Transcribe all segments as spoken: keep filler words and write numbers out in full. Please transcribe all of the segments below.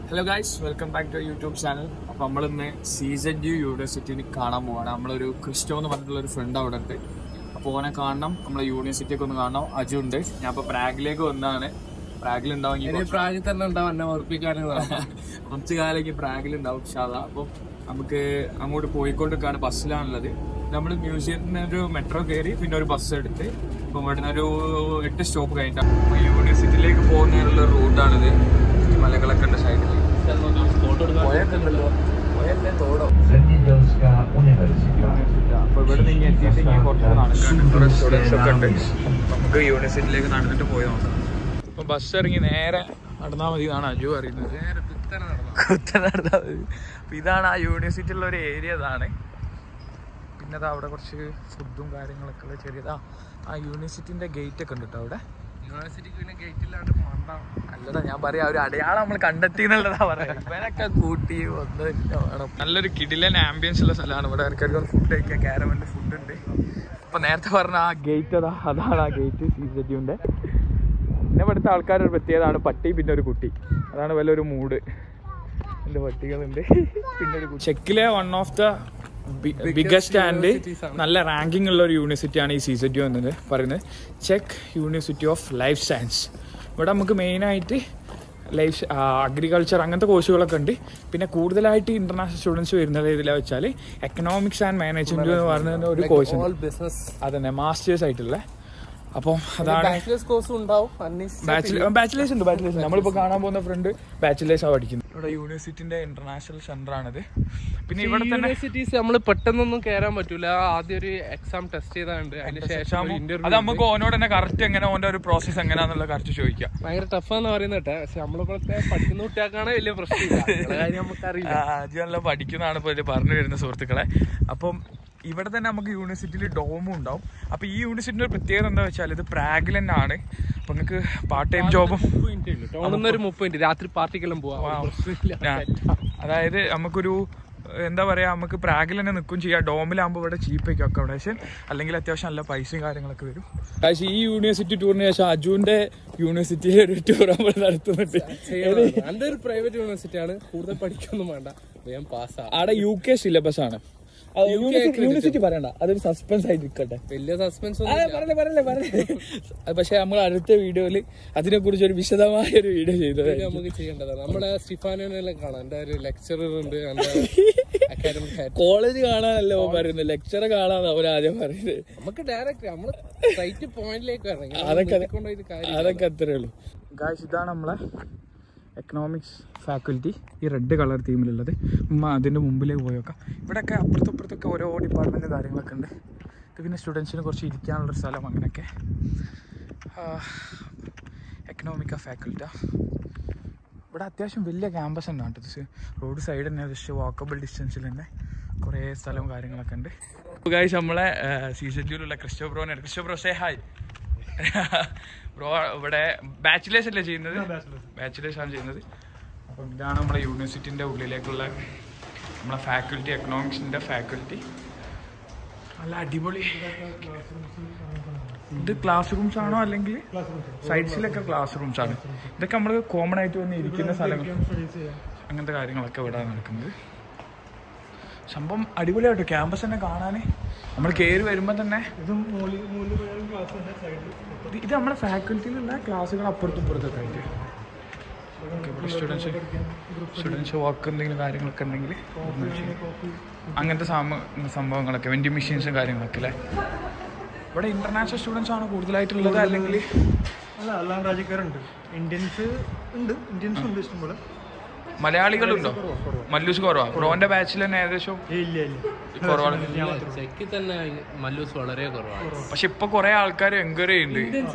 Hello guys, welcome back to YouTube channel. അപ്പോൾ നമ്മളിന്ന് C Z U യൂണിവേഴ്സിറ്റിയിൽ കാണാൻ പോവാണ്. നമ്മളൊരു ക്രിസ്റ്റോ എന്ന് പറഞ്ഞിട്ടുള്ള ഒരു ഫ്രണ്ട് അവിടെ ഉണ്ട്. അപ്പോൾ ഓനെ കാണണം, നമ്മളെ യൂണിവേഴ്സിറ്റിയൊക്കെ ഒന്ന് കാണണം. അജു ഉണ്ട്. ഞാൻ ഇപ്പോൾ പ്രാഗിലേക്ക് വന്നതാണ്. പ്രാഗിലുണ്ടാവും, പ്രാഗിൽ തന്നെ ഉണ്ടാവും എന്നെ ഓർപ്പിക്കാനും കുറച്ച് കാലത്തേക്ക് പ്രാഗിലുണ്ടാവും ഷാദ. അപ്പോൾ നമുക്ക് അങ്ങോട്ട് പോയിക്കൊണ്ടിരിക്കുകയാണ്. ബസ്സിലാണുള്ളത്. നമ്മൾ മ്യൂസിയത്തിന് ഒരു മെട്രോ കയറി പിന്നെ ഒരു ബസ് എടുത്ത് ഇപ്പോൾ ഇവിടുന്ന് ഒരു എട്ട് സ്റ്റോപ്പ് കഴിഞ്ഞിട്ടാണ് അപ്പോൾ യൂണിവേഴ്സിറ്റിയിലേക്ക് പോകുന്നതിനുള്ള റൂട്ടാണിത്. മലകളൊക്കെ ഉണ്ട് സൈഡിൽ. അപ്പൊ ഇവിടെ നിന്ന് എത്തിയിട്ട് ഇങ്ങനെ കുറച്ച് നടക്കാണ്ട് കുറെ സ്റ്റുഡൻസ് ഒക്കെ ഉണ്ട്. നമുക്ക് യൂണിവേഴ്സിറ്റിയിലേക്ക് നടന്നിട്ട് പോയി നോക്കാം. അപ്പൊ ബസ് ഇറങ്ങി നേരെ നടന്നാൽ മതി എന്നാണ് അജു അറിയുന്നത്. നേരെ കുത്തനെ നടന്നാൽ മതി. അപ്പൊ ഇതാണ് ആ യൂണിവേഴ്സിറ്റിയിലുള്ള ഒരു ഏരിയ. ഇതാണ് പിന്നെ അത് അവിടെ കുറച്ച് ഫുഡും കാര്യങ്ങളൊക്കെ ഉള്ള ചെറിയതാ. ആ യൂണിവേഴ്സിറ്റിന്റെ ഗേറ്റ് ഒക്കെ ഉണ്ട് കേട്ടോ അവിടെ. യൂണിവേഴ്സിറ്റിക്ക് പിന്നെ ഗേറ്റ് ഇല്ലാണ്ട് അല്ലടാ, ഞാൻ പറയാ ഒരു അടയാളം നമ്മൾ കണ്ടെത്തി എന്നുള്ളതാ പറയാ. ഇവനൊക്കെ കൂട്ടി ഒന്ന് വേണം. നല്ലൊരു കിടിലൻ ആംബിയൻസ് ഉള്ള സ്ഥലമാണ്. ഇവിടെ ഇടയ്ക്ക് ഫുഡ് കഴിക്കാൻ കാരവനിൽ ഫുഡ് ഉണ്ട്. അപ്പൊ നേരത്തെ പറഞ്ഞ ആ ഗേറ്റ് അതാ, അതാണ് ആ ഗേറ്റ് സി സെഡ് യുന്റെ. പിന്നെ ഇവിടുത്തെ ആൾക്കാരൊരു പ്രത്യേകതയാണ് പട്ടി പിന്നെ ഒരു കുട്ടി. അതാണ് വല്ലൊരു മൂഡ്. എൻ്റെ പട്ടികളുണ്ട് പിന്നെ ഒരു കുട്ടി. ചെക്കിലെ one of the biggest and നല്ല റാങ്കിങ് ഉള്ള ഒരു യൂണിവേഴ്സിറ്റിയാണ് ഈ സി സെഡ് യു എന്നത് പറയുന്നത്. ചെക്ക് യൂണിവേഴ്സിറ്റി ഓഫ് ലൈഫ് സയൻസ്. ഇവിടെ നമുക്ക് മെയിനായിട്ട് ലൈഫ് അഗ്രികൾച്ചർ അങ്ങനത്തെ കോഴ്സുകളൊക്കെ ഉണ്ട്. പിന്നെ കൂടുതലായിട്ട് ഇന്റർനാഷണൽ സ്റ്റുഡൻസ് വരുന്നത് ഇതിലാ വെച്ചാൽ എക്കണോമിക്സ് ആൻഡ് മാനേജ്മെന്റ് എന്ന് പറയുന്ന ഒരു കോഴ്സ് ബിസിനസ് അതന്നെ മാസ്റ്റേഴ്സ് ആയിട്ടുള്ള. അപ്പം അതാണ് കോഴ്സും ഉണ്ടാവും. ബാച്ചിലേഴ്സ് ഉണ്ട്. ബാച്ചിലേഴ്സ് നമ്മളിപ്പോൾ കാണാൻ പോകുന്ന ഫ്രണ്ട് ബാച്ചിലേഴ്സാണ് പഠിക്കുന്നത്. ഇവിടെ യൂണിവേഴ്സിറ്റിന്റെ ഇന്റർനാഷണൽ സെന്റർ ആണിത്. പിന്നെ ഇവിടെ തന്നെ യൂണിവേഴ്സിറ്റീസ് നമ്മൾ പെട്ടെന്നൊന്നും കയറാൻ പറ്റൂല. ആദ്യം ഒരു എക്സാം ടെസ്റ്റ് ചെയ്താണ്ട് അതിന് ശേഷം അത് നമുക്ക് ഓനോട് തന്നെ കറക്റ്റ് എങ്ങനെ ഓന്റെ ഒരു പ്രോസസ് എങ്ങനെയാന്നുള്ള കറക്റ്റ് ചോദിക്കാം. ഭയങ്കര ടഫാന്ന് പറയുന്നത് കേട്ടെ. പക്ഷെ നമ്മളിപ്പോഴത്തെ പഠിക്കുന്ന കുട്ടികൾക്കാണ് വലിയ പ്രശ്നമില്ല. കാര്യം നമുക്കറിയില്ല. ആദ്യം നല്ല പഠിക്കുന്നതാണ് ഇപ്പോൾ പറഞ്ഞു വരുന്ന സുഹൃത്തുക്കളെ. അപ്പം ഇവിടെ തന്നെ നമുക്ക് യൂണിവേഴ്സിറ്റിയിൽ ഡോമും ഉണ്ടാവും. അപ്പോൾ ഈ യൂണിവേഴ്സിറ്റിൻ്റെ ഒരു പ്രത്യേകത എന്താ വെച്ചാൽ ഇത് പ്രാഗിൽ തന്നെ ആണ്. അപ്പോൾ നിങ്ങൾക്ക് പാർട്ട് ടൈം ജോബും ഒരു മുപ്പത് മിനിറ്റ് രാത്രി പാർട്ടിക്കെല്ലാം പോവാം. അതായത് നമുക്കൊരു എന്താ പറയുക, നമുക്ക് പ്രാഗിൽ തന്നെ നിൽക്കും ചെയ്യാം. ഡോമിലാകുമ്പോൾ ഇവിടെ ചീപ്പായിരിക്കും അക്കോമഡേഷൻ, അല്ലെങ്കിൽ അത്യാവശ്യം നല്ല പൈസയും കാര്യങ്ങളൊക്കെ വരും. പക്ഷേ ഈ യൂണിവേഴ്സിറ്റി ടൂറിന് ശേഷം അജുവിന്റെ യൂണിവേഴ്സിറ്റിയിൽ ഒരു ടൂർ നമ്മൾ നടത്തുന്നുണ്ട്. എൻ്റെ ഒരു പ്രൈവറ്റ് യൂണിവേഴ്സിറ്റി ആണ്. കൂടുതൽ പഠിക്കൊന്നും വേണ്ട, വേഗം പാസ്സാണ്. അവിടെ യു കെ സിലബസ് ആണ്. യൂണിവേഴ്സിറ്റി പറയണ്ട, അതൊരു സസ്പെൻസ് ആയിട്ട് നിൽക്കട്ടെ. വലിയ സസ്പെൻസ് പറയല്ലേ പറയല്ലേ പറയല്ലേ പക്ഷെ നമ്മൾ അടുത്ത വീഡിയോയില് അതിനെ കുറിച്ച് ഒരു വിശദമായ ഒരു വീഡിയോ ചെയ്തത് നമുക്ക് ചെയ്യേണ്ടതാണ്. നമ്മുടെ സ്റ്റിഫാനോനെല്ലാം കാണാം. എന്റെ ഒരു ലെക്ചറർ ഉണ്ട്. കോളേജ് കാണാനല്ലോ പറയുന്നത്, ലെക്ചർ കാണാന്ന് അവർ ആദ്യം പറയുന്നത്. നമുക്ക് ഡയറക്റ്റ് നമ്മള് റൈറ്റ് പോയിന്റിലേക്ക് ഇറങ്ങി അതൊക്കെ അതൊക്കെ അത്രേ ഉള്ളൂ. ഗായ്സ്, ഇതാണ് നമ്മളെ എക്കണോമിക്സ് ഫാക്കൽറ്റി. ഈ റെഡ് കളർ തീമിലുള്ളത്. ഉമ്മ അതിൻ്റെ മുമ്പിലേക്ക് പോയി നോക്കാം. ഇവിടെയൊക്കെ അപ്പുറത്തും ഇപ്പുറത്തൊക്കെ ഓരോ ഡിപ്പാർട്ട്മെൻറ്റ് കാര്യങ്ങളൊക്കെ ഉണ്ട്. ഇത് പിന്നെ സ്റ്റുഡൻസിന് കുറച്ച് ഇരിക്കാനുള്ളൊരു സ്ഥലം അങ്ങനെയൊക്കെ. എക്കണോമിക്ക ഫാക്കൽറ്റിയാണ്. ഇവിടെ അത്യാവശ്യം വലിയ ക്യാമ്പസ് തന്നെ ഉണ്ട്. ഇത് റോഡ് സൈഡ് തന്നെ, ജസ്റ്റ് വാക്കബിൾ ഡിസ്റ്റൻസിൽ തന്നെ കുറേ സ്ഥലവും കാര്യങ്ങളൊക്കെ ഉണ്ട്. ഗായ്സ്, നമ്മളെ സി സെഡ് യുലുള്ള ക്രിസ്റ്റോ ബ്രോനാണ്. Christo bro, say hi. Bro ഇവിടെ ബാച്ചിലേഴ്സ് അല്ലേ ചെയ്യുന്നത്? ബാച്ചിലേഴ്സ് ആണ് ചെയ്യുന്നത്. അപ്പം ഇതാണ് നമ്മുടെ യൂണിവേഴ്സിറ്റിൻ്റെ ഉള്ളിലേക്കുള്ള നമ്മളെ ഫാക്കൽറ്റി, എക്കണോമിക്സിൻ്റെ ഫാക്കൽറ്റി. നല്ല അടിപൊളി. ഇത് ക്ലാസ് റൂംസ് ആണോ അല്ലെങ്കിൽ സൈഡ്സിലൊക്കെ ക്ലാസ് റൂംസ് ആണ്? ഇതൊക്കെ നമ്മൾ കോമൺ ആയിട്ട് വന്ന് ഇരിക്കുന്ന സ്ഥലങ്ങൾ, അങ്ങനത്തെ കാര്യങ്ങളൊക്കെ ഇവിടെ നടക്കുന്നത്. സംഭവം അടിപൊളിയായിട്ടോ ക്യാമ്പസ് തന്നെ കാണാൻ. നമ്മൾ കയറി വരുമ്പോൾ തന്നെ ഇത് നമ്മുടെ ഫാക്കൽറ്റിയിലുള്ള ക്ലാസ്സുകൾ അപ്പുറത്തും ഇപ്പുറത്തൊക്കെ ആയിട്ട്. ഇവിടെ സ്റ്റുഡൻസ് സ്റ്റുഡൻസ് വർക്ക് എന്തെങ്കിലും കാര്യങ്ങളൊക്കെ ഉണ്ടെങ്കിൽ അങ്ങനത്തെ സംഭവങ്ങളൊക്കെ, വെൻഡിങ് മെഷീൻസും കാര്യങ്ങളൊക്കെ അല്ലേ. ഇവിടെ ഇന്റർനാഷണൽ സ്റ്റുഡൻസ് ആണ് കൂടുതലായിട്ടുള്ളത് അല്ലെങ്കിൽ അല്ല, എല്ലാ രാജ്യക്കാരുണ്ട്. ഇന്ത്യൻസ് ഉണ്ട്, ഇന്ത്യൻസ് ഉണ്ട് ഇഷ്ടംപോലെ. മലയാളികളുണ്ടോ? മല്ലൂസ് കുറവാണ്. ബ്രോന്റെ ബാച്ചിൽ തന്നെ ഏകദേശം കുറവാണ്. വളരെ കുറവാണ്. പക്ഷെ ഇപ്പൊ കുറെ ആൾക്കാർ എൻക്വയറി ചെയ്യുന്നുണ്ട്.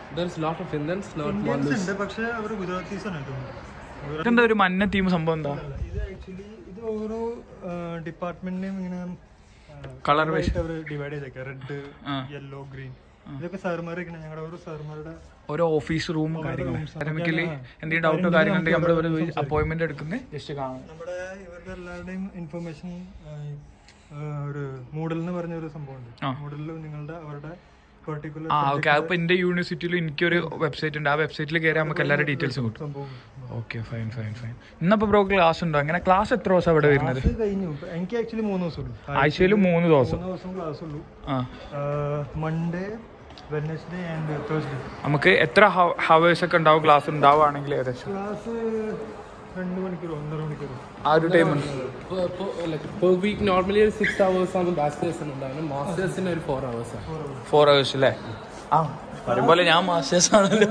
ഇതെന്താ ഒരു മഞ്ഞ തീം സംഭവം? എന്താ ഇത് ഓരോ ഡിപ്പാർട്ട്മെന്റിനെയും ഇങ്ങനെ കളർ ഡിവൈഡ് ചെയ്തേക്കാം. Red, yellow, green. ഇതൊക്കെ സാറുമാരൊക്കെ ഞങ്ങളുടെ ഓരോ സാറുമാരുടെ ഓരോ ഓഫീസ് റൂമും കാര്യങ്ങളും. അക്കാദമിക്കലി എന്തെങ്കിലും ഡൗട്ടോ കാര്യങ്ങളുണ്ടെങ്കിൽ നമ്മൾ ഒരു അപ്പോയിന്റ്മെന്റ് എടുക്കുന്നത് ജസ്റ്റ് കാണാം. നമ്മുടെ ഇവരുടെ എല്ലാവരുടെയും ഇൻഫർമേഷൻ ഒരു മൂഡൽ എന്ന് പറഞ്ഞ ഒരു സംഭവമുണ്ട്. മൂഡലിൽ നിങ്ങളുടെ അവരുടെ പെർട്ടിക്കുലർ ആ ഓക്കെ. അപ്പൊ എന്റെ യൂണിവേഴ്സിറ്റിയിൽ എനിക്കൊരു വെബ്സൈറ്റ് ഉണ്ട്. ആ വെബ്സൈറ്റിൽ കയറി നമുക്ക് എല്ലാവരുടെ ഡീറ്റെയിൽസും കിട്ടും. Okay fine fine fine. ഇന്നപ്പോ ബ്രോ ക്ലാസ് ഉണ്ടോ? അങ്ങനെ ക്ലാസ് എത്ര ദിവസം അവിടെ വരുന്നത്? കഴിഞ്ഞു. എനിക്ക് ആക്ച്വലി മൂന്ന് ദിവസം ഉള്ളൂ. ആഴ്ചയിൽ മൂന്ന് ദിവസം ദിവസം ക്ലാസ് ഉള്ളൂ. ആ മൺഡേ, വെഡ്നെസ്ഡേ ആൻഡ് തേഴ്സ്ഡേ. നമുക്ക് എത്ര ഹവേഴ്സ് ഒക്കെ ഉണ്ടാവും ക്ലാസ് ഉണ്ടാവുകയാണെങ്കിൽ? ഏകദേശം ക്ലാസ് രണ്ട് മണിക്കൂർ ഒന്നര മണിക്കൂർ ആ ഒരു ടൈം ഉണ്ട്. പെർ വീക്ക് നോർമലി ഒരു സിക്സ് അവേഴ്സ് ആണ് ബാച്ചിലേഴ്സിന് ഉണ്ടാകുന്നത്. മാസ്റ്റേഴ്സിന് ഒരു ഫോർ അവേഴ്സ് ആണ്. ഫോർ ഹവേഴ്സ് അല്ലേ? ആ പറയുമ്പോലെ ഞാൻ മാസ്റ്റേഴ്സ് ആണല്ലോ.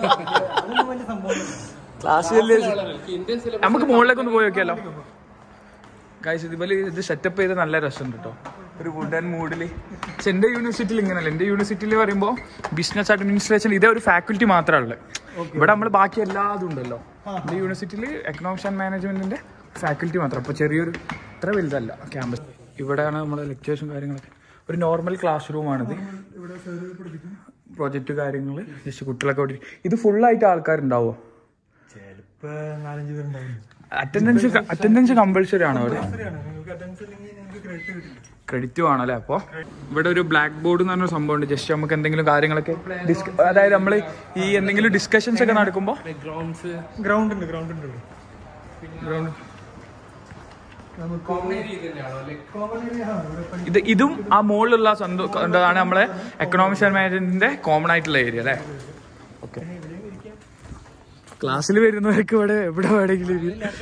ക്ലാസ് നമുക്ക് മുകളിലേക്ക് ഒന്ന് പോയി നോക്കിയാലോ ഗൈസ്? ഇതുപോലെ ഇത് സെറ്റപ്പ് ചെയ്ത് നല്ല രസമുണ്ട് കേട്ടോ, ഒരു വുഡൻ മൂഡില്. പക്ഷെ എൻ്റെ യൂണിവേഴ്സിറ്റിയിൽ ഇങ്ങനെയല്ല. എൻ്റെ യൂണിവേഴ്സിറ്റിയിൽ പറയുമ്പോൾ ബിസിനസ് അഡ്മിനിസ്ട്രേഷൻ ഇതേ ഒരു ഫാക്കൽറ്റി മാത്രമേ ഉള്ളൂ. ഇവിടെ നമ്മൾ ബാക്കി എല്ലാ ഇതും ഉണ്ടല്ലോ. എൻ്റെ യൂണിവേഴ്സിറ്റിയിൽ എക്കണോമിക്സ് ആൻഡ് മാനേജ്മെന്റിന്റെ ഫാക്കൽറ്റി മാത്രം. അപ്പോൾ ചെറിയൊരു ഇത്ര വലുതല്ല ക്യാമ്പസ്. ഇവിടെയാണ് നമ്മുടെ ലെക്ചേഴ്സും കാര്യങ്ങളൊക്കെ. ഒരു നോർമൽ ക്ലാസ് റൂമാണിത്. പ്രൊജക്റ്റ് കാര്യങ്ങൾ ജസ്റ്റ് കുട്ടികളൊക്കെ ഓടി. ഇത് ഫുള്ളായിട്ട് ആൾക്കാരുണ്ടാവോ? ചിലപ്പോ നാലഞ്ച് പേരുണ്ടാവില്ല. അറ്റൻഡൻസ് അറ്റൻഡൻസ് കമ്പൾസറി ആണോ അവിടെ? ക്രെഡിറ്റ് വേണം അല്ലേ? അപ്പോൾ ഇവിടെ ഒരു ബ്ലാക്ക് ബോർഡ് എന്ന് പറഞ്ഞ സംഭവം ഉണ്ട്. ജസ്റ്റ് നമുക്ക് എന്തെങ്കിലും കാര്യങ്ങളൊക്കെ ഡിസ്ക അതായത് നമ്മൾ ഈ എന്തെങ്കിലും ഡിസ്കഷൻസ് ഒക്കെ നടക്കുമ്പോൾ ഗ്രൗണ്ട് ഉണ്ട് ഗ്രൗണ്ട് ഉണ്ട് ഗ്രൗണ്ട് ഇത് ഇതും ആ മുകളിലുള്ള എന്താണ് നമ്മളെ എക്കണോമിക്സ് ആൻഡ് മാനേജ്മെന്റിന്റെ കോമൺ ആയിട്ടുള്ള ഏരിയ അല്ലേ? ഓക്കെ. ക്ലാസ്സിൽ വരുന്നവർക്ക് ഇവിടെ എവിടെ വേണമെങ്കിലും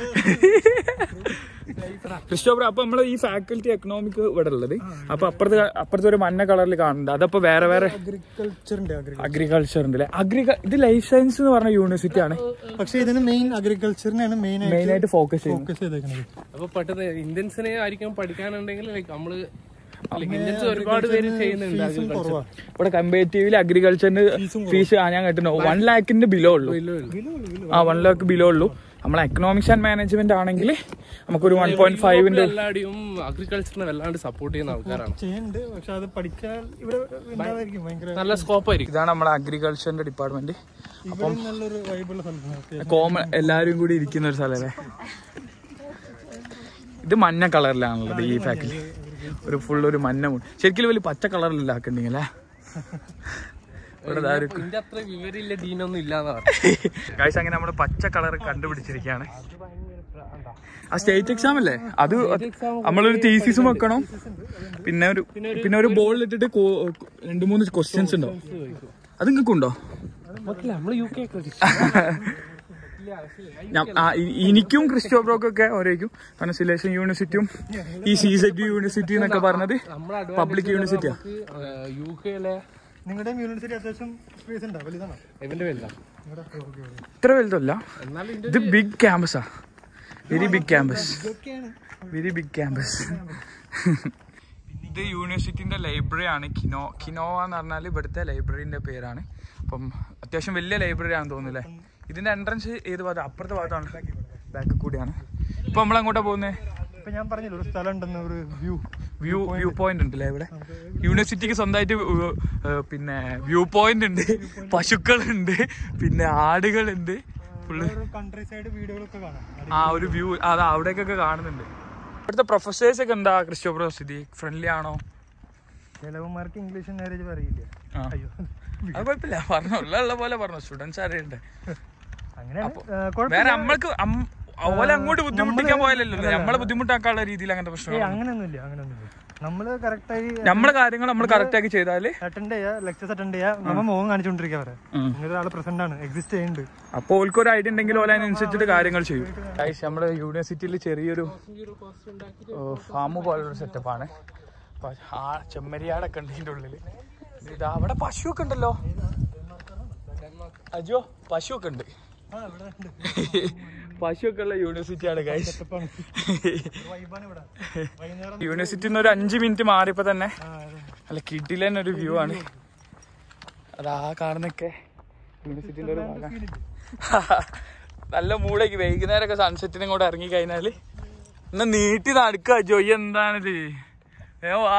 ക്രിസ്റ്റോഫർ. അപ്പൊ നമ്മള് ഈ ഫാക്കൽറ്റി എക്കണോമിക് ഇവിടെ ഉള്ളത്. അപ്പൊ അപ്പുറത്ത് അപ്പുറത്ത് ഒരു മഞ്ഞ കളറിൽ കാണുന്നുണ്ട്. അതപ്പോ വേറെ വേറെ അഗ്രികൾച്ചർ ഉണ്ട് അല്ലെ? അഗ്രിക ഇത് ലൈഫ് സയൻസ് എന്ന് പറഞ്ഞ യൂണിവേഴ്സിറ്റി ആണ്. പക്ഷെ ഇതിന് മെയിൻ അഗ്രികൾച്ചറിനാണ് മെയിൻ മെയിൻ ആയിട്ട് ഫോക്കസ് ഫോക്കസ് ചെയ്തേക്കുന്നത്. അപ്പൊ പെട്ടെന്ന് ഇന്ത്യൻസിനെ ആയിരിക്കും പഠിക്കാനുണ്ടെങ്കിൽ ലൈക്ക് നമ്മള് ഇന്ത്യൻസ് ഒരുപാട് പേര് ചെയ്യുന്നുണ്ട്. ഇവിടെ കമ്പാരിറ്റീവ്ലി അഗ്രികൾച്ചറിന് ഫീസ് ഞാൻ കേട്ടോ വൺ ലാഖിന്റെ ബിലോ ഉള്ളൂ. ആ വൺ ലാഖ് ബിലോ ഉള്ളൂ. നമ്മളെ എക്കണോമിക്സ് ആൻഡ് മാനേജ്മെന്റ് ആണെങ്കിൽ നമുക്കൊരു വൺ പോയിന്റ് ഫൈവിന്റെ എല്ലാവരും അഗ്രികൾച്ചറിനെ വല്ലാണ്ട് സപ്പോർട്ട് ചെയ്യുന്ന ആൾക്കാരാണ്. ചെയ്യുന്നുണ്ട്. പക്ഷെ അത് പഠിച്ചാൽ ഇവിടെ നല്ല സ്കോപ്പ് ആയിരിക്കും. ഇതാണ് നമ്മളെ അഗ്രികൾച്ചറിന്റെ ഡിപ്പാർട്ട്മെന്റ്. അപ്പം നല്ലൊരു വൈബുള്ള സ്ഥലമാണ്. കോമൺ എല്ലാവരും കൂടി ഇരിക്കുന്ന ഒരു സ്ഥലമല്ലേ? ഇത് മഞ്ഞ കളറിലാണുള്ളത് ഈ ഫാക്കൽറ്റി. ഒരു ഫുൾ ഒരു മഞ്ഞ മൂട്. ശരിക്കും വലിയ പച്ച കളറിലല്ല ആക്കണ്ടെങ്കിൽ ഗൈസ് അങ്ങനെ നമ്മള് പച്ച കളർ കണ്ടുപിടിച്ചിരിക്കുകയാണ്. ആ സ്റ്റേറ്റ് എക്സാം അല്ലേ? അത് നമ്മളൊരു തീസിസും വെക്കണം. പിന്നെ ഒരു പിന്നെ ഒരു ബോളിൽ ഇട്ടിട്ട് രണ്ടു മൂന്ന് ക്വസ്റ്റ്യൻസ് ഉണ്ടോ? അത് നിങ്ങൾക്കുണ്ടോ? എനിക്കും ക്രിസ്റ്റോബ്രോക്കൊക്കെ ഓരോക്കും. കാരണം സിലേഷൻ യൂണിവേഴ്സിറ്റിയും ഈ സി സെറ്റ് യൂണിവേഴ്സിറ്റി എന്നൊക്കെ പറഞ്ഞത് പബ്ലിക് യൂണിവേഴ്സിറ്റിയാ. യു കെയിലെ നിങ്ങളുടെ യൂണിവേഴ്സിറ്റി അത്യാവശ്യം സ്പേസ് ഉണ്ടോ? വലുതാണോ? ഇത്ര വലുതല്ല. ഇത് ബിഗ് ക്യാമ്പസാ. Very big campus. Very big campus. ഇത് യൂണിവേഴ്സിറ്റിന്റെ ലൈബ്രറി ആണ്. കിനോ കിനോവ എന്ന് പറഞ്ഞാൽ ഇവിടുത്തെ ലൈബ്രറിന്റെ പേരാണ്. അപ്പം അത്യാവശ്യം വലിയ ലൈബ്രറി ആണെന്ന് തോന്നുന്നു അല്ലേ? ഇതിന്റെ എൻട്രൻസ് ഏത് ഭാഗത്ത്? അപ്പുറത്തെ ഭാഗത്താണ്, ബാക്ക് കൂടിയാണ്. ഇപ്പൊ നമ്മൾ അങ്ങോട്ടാ പോകുന്നത്? ഇപ്പൊ ഞാൻ പറഞ്ഞല്ലോ ഒരു സ്ഥലം ഉണ്ടെന്ന്, ഒരു വ്യൂ വ്യൂ വ്യൂ പോയിന്റ് ഉണ്ടല്ലേ ഇവിടെ? യൂണിവേഴ്സിറ്റിക്ക് സ്വന്തമായിട്ട് പിന്നെ വ്യൂ പോയിന്റ് ഉണ്ട്, പശുക്കളുണ്ട്, പിന്നെ ആടുകളുണ്ട്. ഫുള്ള് കൺട്രി സൈഡ് വീടുകളൊക്കെ കാണാം. ആ ഒരു വ്യൂ അത് അവിടേക്കൊക്കെ കാണുന്നുണ്ട്. ഇവിടുത്തെ പ്രൊഫസേഴ്സ് ഒക്കെ എന്താ ക്രിസ്റ്റോഫർ സ്ഥിതി? ഫ്രണ്ട്ലി ആണോ? ചിലവന്മാർക്ക് ഇംഗ്ലീഷ് മാരേജ് പറയില്ല. അയ്യോ അത് കുഴപ്പമില്ല, പറഞ്ഞു ഉള്ള പോലെ പറഞ്ഞു. സ്റ്റുഡൻസ് ആരുണ്ട് അങ്ങനെ വേറെ നമ്മൾക്ക് ഓലെ അങ്ങോട്ട് ബുദ്ധിമുട്ടിക്കാൻ പോയാലല്ലോ, നമ്മളെ ബുദ്ധിമുട്ടാക്കാനുള്ള രീതിയിൽ അങ്ങനത്തെ പ്രശ്നം അങ്ങനെയൊന്നുമില്ല. അങ്ങനെയൊന്നുമില്ല. നമ്മള് കറക്റ്റായി നമ്മളെ കാര്യങ്ങൾ നമ്മൾ കറക്റ്റ് ആക്കി ചെയ്താല് അറ്റൻഡ് ചെയ്യാ, ലെക്ചേഴ്സ് അറ്റൻഡ് ചെയ്യാ, നമ്മൾ മുഖം കാണിച്ചുകൊണ്ടിരിക്കുക. വരെ ഇങ്ങനെ ഒരാൾ പ്രസന്റ് ആണ്, എക്സിസ്റ്റ് ചെയ്യുന്നുണ്ട്. അപ്പോൾ ഓൾക്ക് ഒരു ഐഡിയ ഉണ്ടെങ്കിൽ ഓല അതിനനുസരിച്ചിട്ട് കാര്യങ്ങൾ ചെയ്യും. നമ്മുടെ യൂണിവേഴ്സിറ്റിയിൽ ചെറിയൊരു ഫാം പോലൊരു സെറ്റപ്പാണ്. ആ ചെമ്മരിയാടൊക്കെ ഉണ്ട് ഇതിന്റെ ഉള്ളില്. ഇതാ അവിടെ പശുവൊക്കെ ഉണ്ടല്ലോ. അജോ പശുവൊക്കെ ഉണ്ട്. പശുവൊക്കെ ഉള്ള യൂണിവേഴ്സിറ്റിയാണ് ഗൈസ്. യൂണിവേഴ്സിറ്റി ഒരു അഞ്ചു മിനിറ്റ് മാറിയപ്പോ തന്നെ അല്ല കിട്ടില്ല ഒരു വ്യൂ ആണ്. അതാ കാണുന്നൊക്കെ യൂണിവേഴ്സിറ്റിന്റെ ഒരു ഭാഗമാണ്. നല്ല മൂടേക്ക് വൈകുന്നേരമൊക്കെ സൺസെറ്റിനും കൂടെ ഇറങ്ങി കഴിഞ്ഞാല് എന്നാ നീട്ടി നടക്കുക. ജോയി എന്താണിത്? ഏ വാ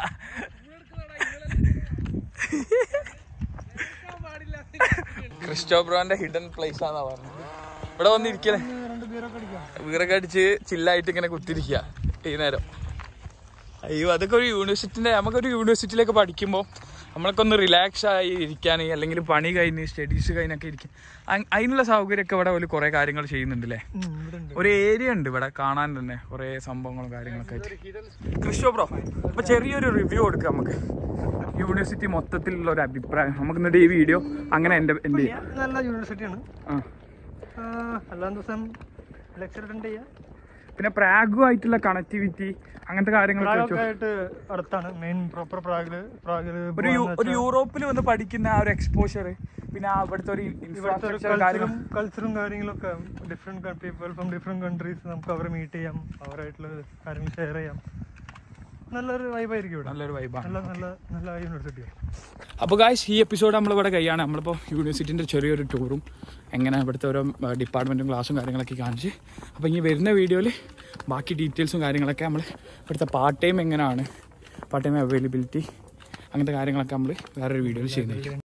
ക്രിസ്റ്റോബ്രോന്റെ ഹിഡൻ പ്ലേസ് ആണെന്നാ പറഞ്ഞത്. ഇവിടെ വന്നിരിക്കണേ വീറൊക്കെ അടിച്ച് ചില്ലായിട്ട് ഇങ്ങനെ കുത്തിരിക്കുക ഈ നേരം. അയ്യോ അതൊക്കെ ഒരു യൂണിവേഴ്സിറ്റിന്റെ നമുക്കൊരു യൂണിവേഴ്സിറ്റിയിലേക്ക് പഠിക്കുമ്പോൾ നമ്മളൊക്കെ ഒന്ന് റിലാക്സ് ആയി ഇരിക്കാൻ, അല്ലെങ്കിൽ പണി കഴിഞ്ഞ് സ്റ്റഡീസ് കഴിഞ്ഞൊക്കെ ഇരിക്കാൻ, അതിനുള്ള സൗകര്യമൊക്കെ ഇവിടെ ഒരു കുറേ കാര്യങ്ങൾ ചെയ്യുന്നുണ്ട് അല്ലേ. ഒരു ഏരിയ ഉണ്ട് ഇവിടെ കാണാൻ തന്നെ, കുറേ സംഭവങ്ങളും കാര്യങ്ങളൊക്കെ ആയിട്ട്. ക്രിസ്റ്റോ ബ്രോ, അപ്പൊ ചെറിയൊരു റിവ്യൂ കൊടുക്കാം നമുക്ക് യൂണിവേഴ്സിറ്റി മൊത്തത്തിലുള്ള ഒരു അഭിപ്രായം. നമുക്ക് എന്നിട്ട് ഈ വീഡിയോ അങ്ങനെ എൻ്റെ എൻ്റെ നല്ല യൂണിവേഴ്സിറ്റിയാണ്. ആ എല്ലാ ദിവസം ലെക്ചർ അറ്റൻഡ് ചെയ്യാം. പിന്നെ പ്രാഗുമായിട്ടുള്ള കണക്ടിവിറ്റി അങ്ങനത്തെ കാര്യങ്ങളൊക്കെ ആയിട്ട് അടുത്താണ് മെയിൻ പ്രോപ്പർ പ്രാഗില് പ്രാഗില് ഒരു ഒരു യൂറോപ്പിൽ വന്ന് പഠിക്കുന്ന ആ ഒരു എക്സ്പോഷർ, പിന്നെ അവിടുത്തെ ഒരു ഇൻഫ്രാസ്ട്രക്ചർ കാര്യങ്ങളും കൾച്ചറും കാര്യങ്ങളൊക്കെ different people from different countries നമുക്ക് അവരെ മീറ്റ് ചെയ്യാം, അവരായിട്ടുള്ള കാര്യങ്ങൾ ഷെയർ ചെയ്യാം. നല്ലൊരു വൈബായിരിക്കും ഇവിടെ. നല്ലൊരു വൈബാണ്. നല്ല നല്ല നല്ല യൂണിവേഴ്സിറ്റിയാണ്. അപ്പോൾ ഗായ്സ്, ഈ എപ്പിസോഡ് നമ്മളിവിടെ കഴിയാണ്. നമ്മളിപ്പോൾ യൂണിവേഴ്സിറ്റിൻ്റെ ചെറിയൊരു ടൂറും എങ്ങനെ ഇവിടുത്തെ ഓരോ ഡിപ്പാർട്ട്മെൻറ്റും ക്ലാസ്സും കാര്യങ്ങളൊക്കെ കാണിച്ച്, അപ്പോൾ ഇനി വരുന്ന വീഡിയോയിൽ ബാക്കി ഡീറ്റെയിൽസും കാര്യങ്ങളൊക്കെ നമ്മൾ ഇവിടുത്തെ പാർട്ട് ടൈം എങ്ങനെയാണ്, പാർട്ട് ടൈം അവൈലബിലിറ്റി അങ്ങനത്തെ കാര്യങ്ങളൊക്കെ നമ്മൾ വേറൊരു വീഡിയോയിൽ ചെയ്യുന്നതായിരിക്കും.